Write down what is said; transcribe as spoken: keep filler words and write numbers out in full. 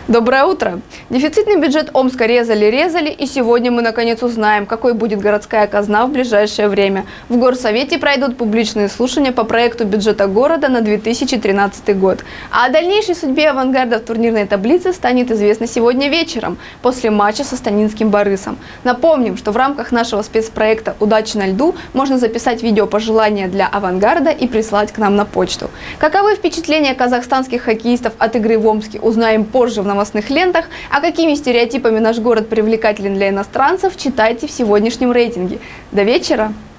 Доброе утро! Дефицитный бюджет Омска резали-резали, и сегодня мы наконец узнаем, какой будет городская казна в ближайшее время. В Горсовете пройдут публичные слушания по проекту бюджета города на две тысячи тринадцатый год. А о дальнейшей судьбе «Авангарда» в турнирной таблице станет известно сегодня вечером, после матча со станинским «Борисом». Напомним, что в рамках нашего спецпроекта «Удачи на льду» можно записать видеопожелания для «Авангарда» и прислать к нам на почту. Каковы впечатления казахстанских хоккеистов от игры в Омске, узнаем позже в новостных лентах, а какими стереотипами наш город привлекателен для иностранцев, читайте в сегодняшнем рейтинге. До вечера!